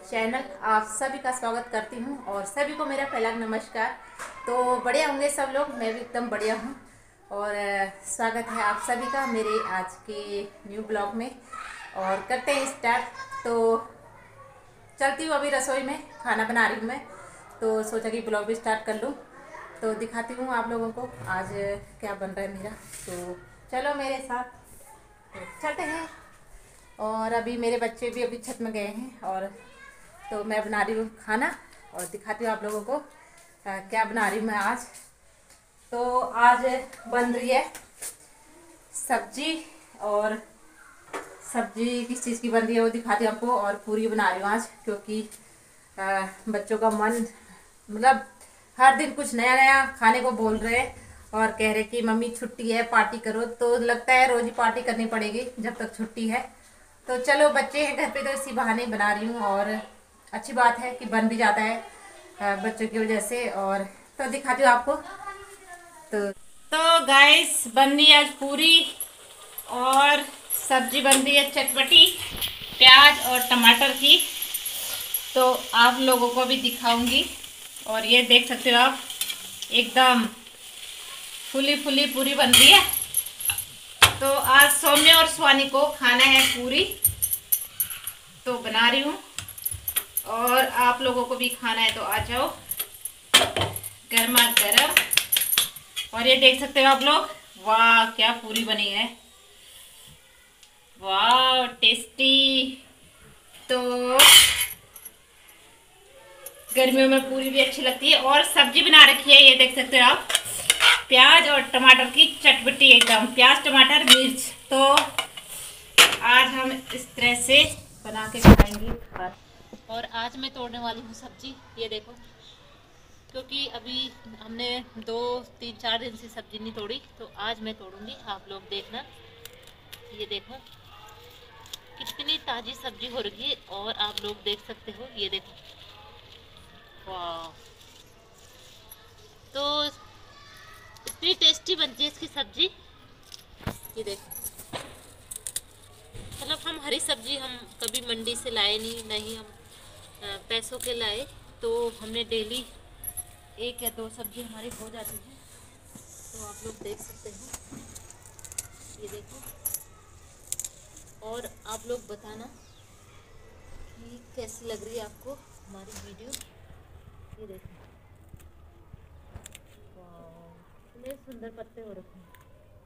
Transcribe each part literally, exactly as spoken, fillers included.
Channel आप सभी का स्वागत करती हूँ और सभी को मेरा पहला नमस्कार। तो बढ़िया होंगे सब लोग, मैं भी एकदम बढ़िया हूँ। और अ, स्वागत है आप सभी का मेरे आज के न्यू ब्लॉग में। और करते हैं स्टार्ट। तो चलती हूँ अभी रसोई में, खाना बना रही हूँ मैं, तो सोचा कि ब्लॉग भी स्टार्ट कर लूँ। तो दिखाती हूँ आप लोगों को आज क्या बन रहा है मेरा। तो चलो मेरे साथ, तो चलते हैं। और अभी मेरे बच्चे भी अभी छत में गए हैं, और तो मैं बना रही हूँ खाना और दिखाती हूँ आप लोगों को आ, क्या बना रही हूँ मैं आज। तो आज बन रही है सब्जी, और सब्जी किस चीज़ की बन रही है वो दिखाती हूँ आपको। और पूरी बना रही हूँ आज, क्योंकि आ, बच्चों का मन मतलब हर दिन कुछ नया नया खाने को बोल रहे हैं और कह रहे कि मम्मी छुट्टी है पार्टी करो। तो लगता है रोज ही पार्टी करनी पड़ेगी जब तक छुट्टी है। तो चलो बच्चे हैं घर पे तो इसी बहाने बना रही हूँ, और अच्छी बात है कि बन भी जाता है आ, बच्चों की वजह से। और तो दिखाती हूँ आपको। तो तो गाइस बन रही है आज पूरी, और सब्जी बन रही है चटपटी प्याज और टमाटर की। तो आप लोगों को भी दिखाऊंगी। और ये देख सकते हो आप, एकदम फुली फुली पूरी बन रही है। तो आज सौम्य और स्वानी को खाना है पूरी, तो बना रही हूँ। और आप लोगों को भी खाना है तो आ जाओ, गर्मा गर्म। और ये देख सकते हो आप लोग, वाह क्या पूरी बनी है, वाह टेस्टी। तो गर्मियों में पूरी भी अच्छी लगती है। और सब्जी बना रखी है, ये देख सकते हो आप, प्याज और टमाटर की चटपटी, एकदम प्याज टमाटर मिर्च। तो आज हम इस तरह से बना के खाएंगे। और आज मैं तोड़ने वाली हूँ सब्जी, ये देखो, क्योंकि अभी हमने दो तीन चार दिन से सब्जी नहीं तोड़ी, तो आज मैं तोड़ूंगी। आप लोग देखना, ये देखो कितनी ताजी सब्जी हो रही है। और आप लोग देख सकते हो, ये देखो, वाह। तो इतनी टेस्टी बनती है इसकी सब्जी, ये देखो। मतलब हम हरी सब्जी हम कभी मंडी से लाए नहीं, नहीं हम आ, पैसों के लाए। तो हमने डेली एक या दो सब्जी हमारी हो जाती है। तो आप लोग देख सकते हो, ये देखो। और आप लोग बताना कि कैसी लग रही है आपको हमारी वीडियो, ये देखो, वाह कितने सुंदर पत्ते हो रखे हैं।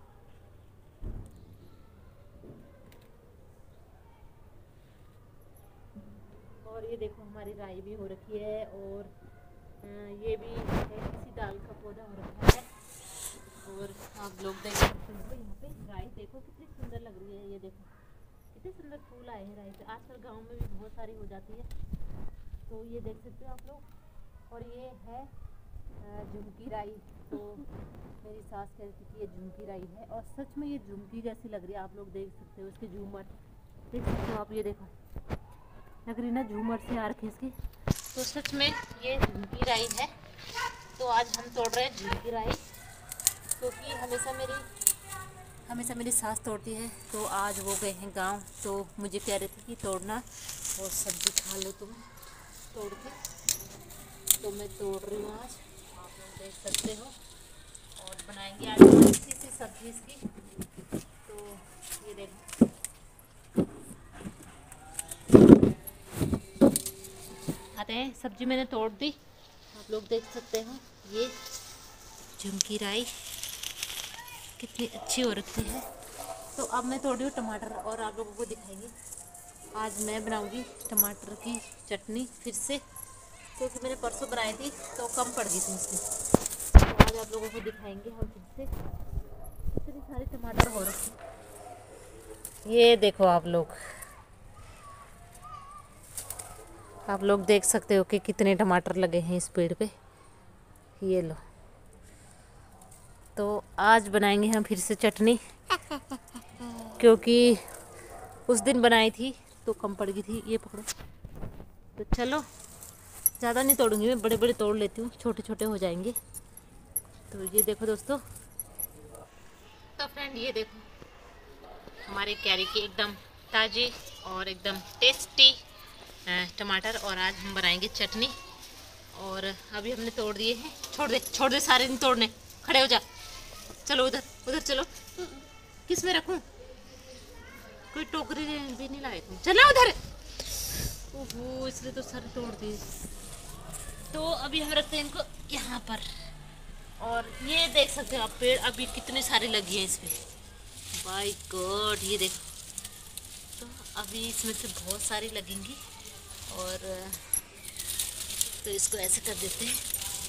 और ये देखो हमारी राई भी हो रखी है, और ये भी है किसी दाल का पौधा हो रखा है। और आप लोग देख सकते हो यहाँ पे राई देखो कितनी सुंदर लग रही है, ये देखो कितने सुंदर फूल आए हैं राई पे। आजकल गांव में भी बहुत सारी हो जाती है, तो ये देख सकते हो आप लोग। और ये है झुमकी राई। तो मेरी सास कहती थी ये झुमकी राई है, और सच में ये झुमकी जैसी लग रही है। आप लोग देख सकते हो इसके झूमर, देख सकते हो आप, ये देखो लग रही ना झूमर से आ रखे इसके। तो सच में ये झुमकी राई है। तो आज हम तोड़ रहे हैं झुमकी राई, क्योंकि हमेशा मेरी हमेशा मेरी सास तोड़ती है। तो आज वो गए हैं गांव, तो मुझे कह रहे थे कि तोड़ना और सब्जी खा लो तुम तोड़ के। तो मैं तोड़ रही हूँ आज, आप लोग देख सकते हो। और बनाएंगे आज अच्छी सी सब्जी इसकी। तो ये देखो, आते हैं सब्जी मैंने तोड़ दी, आप लोग देख सकते हो। ये झुमकी राई कितनी अच्छी हो रखी है। तो अब मैं तोड़ रही हूँ टमाटर, और आप लोगों को दिखाएंगे। आज मैं बनाऊंगी टमाटर की चटनी फिर से, क्योंकि मैंने परसों बनाई थी तो कम पड़ गई थी उसकी। तो आज आप लोगों को दिखाएंगे हम फिर से। कितनी सारी टमाटर हो रखी, ये देखो आप लोग आप लोग देख सकते हो कि कितने टमाटर लगे हैं इस पेड़ पे, ये लो। तो आज बनाएंगे हम फिर से चटनी, क्योंकि उस दिन बनाई थी तो कम पड़ गई थी। ये पकड़ो। तो चलो ज़्यादा नहीं तोड़ूंगी मैं, बड़े बड़े तोड़ लेती हूँ, छोटे छोटे हो जाएंगे। तो ये देखो दोस्तों, तो फ्रेंड ये देखो हमारे कैरी की एकदम ताज़ी और एकदम टेस्टी टमाटर और आज हम बनाएंगे चटनी। और अभी हमने तोड़ दिए हैं। छोड़ दे छोड़ दे, सारे नहीं तोड़ने, खड़े हो जा। चलो उधर उधर चलो। किस में रखूं? कोई टोकरी भी नहीं लाए तुम, चलो उधर। ओहो, इसलिए तो सारे तोड़ दिए। तो अभी हम रखते हैं इनको यहाँ पर। और ये देख सकते हो आप, पेड़ अभी कितने सारे लगी हैं इसमें। बाय गॉड, ये देखो। तो अभी इसमें से बहुत सारी लगेंगी। और तो इसको ऐसे कर देते हैं।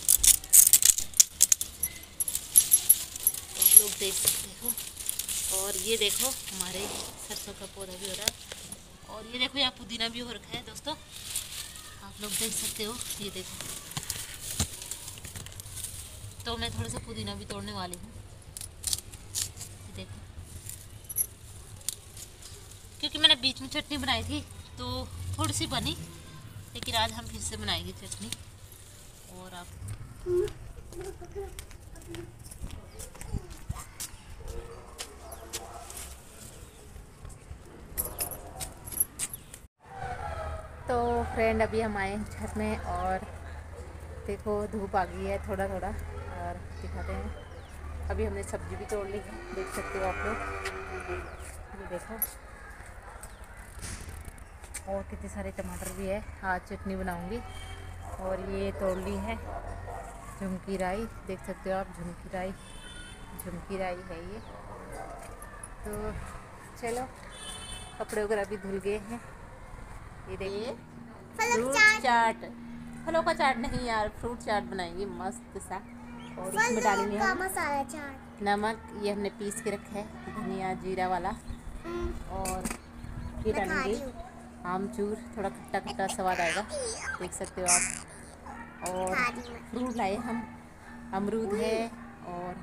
तो आप लोग देख सकते हो। और ये देखो हमारे सरसों का पौधा भी हो रहा है। और ये देखो यहाँ पुदीना भी हो रखा है दोस्तों, आप लोग देख सकते हो। ये देखो, तो मैं थोड़ा सा पुदीना भी तोड़ने वाली हूँ। ये देखो, क्योंकि मैंने बीच में चटनी बनाई थी तो थोड़ी सी बनी, लेकिन आज हम फिर से बनाएंगे चटनी। और आप तो फ्रेंड अभी हम आए छत में और देखो धूप आ गई है थोड़ा थोड़ा। और दिखाते हैं, अभी हमने सब्जी भी तोड़ ली है, देख सकते हो आप लोग। ये देखो, और कितने सारे टमाटर भी है, आज चटनी बनाऊंगी। और ये तोड़ ली है झुमकी राई, देख सकते हो आप, झुमकी राई झुमकी राई है ये। तो चलो, कपड़े वगैरह भी धुल गए हैं। ये देखिए, फ्रूट चाट, फलों का चाट नहीं यार, फ्रूट चाट बनाएंगे मस्त सा। और उसमें डालेंगे हम मसाला चाट, नमक, ये हमने पीस के रखा है, धनिया जीरा वाला। और ये डालेंगे आमचूर, थोड़ा खट्टा खट्टा स्वाद आएगा, देख सकते हो आप। और फ्रूट लाए हम, अमरूद है और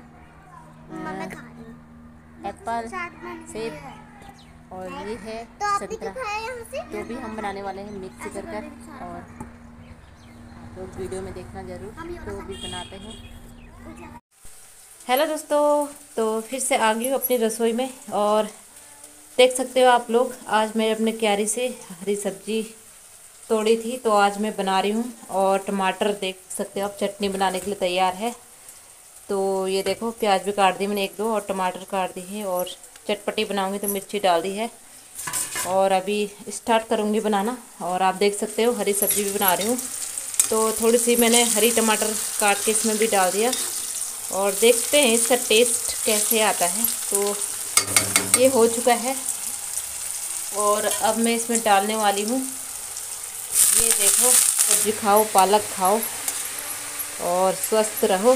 एप्पल, सेब, और ये है संतरा। तो भी हम बनाने वाले हैं मिक्स कर कर। और तो वीडियो में देखना जरूर, तो भी बनाते हैं। हेलो दोस्तों, तो फिर से आ गई हूँ अपनी रसोई में। और देख सकते हो आप लोग, आज मैं अपने क्यारी से हरी सब्जी तोड़ी थी, तो आज मैं बना रही हूँ। और टमाटर देख सकते हो आप, चटनी बनाने के लिए तैयार है। तो ये देखो, प्याज भी काट दी मैंने एक दो, और टमाटर काट दी है। और चटपटी बनाऊंगी तो मिर्ची डाल दी है। और अभी स्टार्ट करूंगी बनाना। और आप देख सकते हो हरी सब्जी भी बना रही हूँ, तो थोड़ी सी मैंने हरी टमाटर काट के इसमें भी डाल दिया। और देखते हैं इसका टेस्ट कैसे आता है। तो ये हो चुका है, और अब मैं इसमें डालने वाली हूँ, ये देखो, सब्जी खाओ, पालक खाओ और स्वस्थ रहो।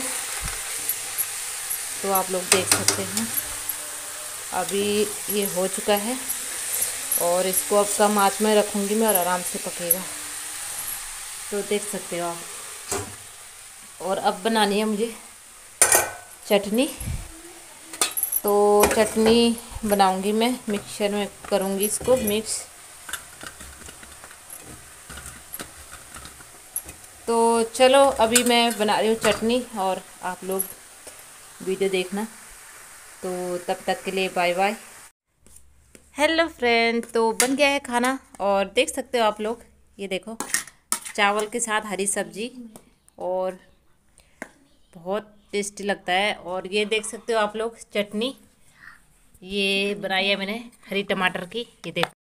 तो आप लोग देख सकते हैं, अभी ये हो चुका है। और इसको अब कम आंच में रखूँगी मैं, और आराम से पकेगा। तो देख सकते हो आप। और अब बनानी है मुझे चटनी। तो चटनी बनाऊंगी मैं, मिक्सर में करूँगी इसको मिक्स। तो चलो, अभी मैं बना रही हूँ चटनी, और आप लोग वीडियो देखना। तो तब तक के लिए बाय बाय। हेलो फ्रेंड, तो बन गया है खाना। और देख सकते हो आप लोग, ये देखो, चावल के साथ हरी सब्जी, और बहुत टेस्टी लगता है। और ये देख सकते हो आप लोग, चटनी ये बनाई है मैंने हरी टमाटर की, ये देखो।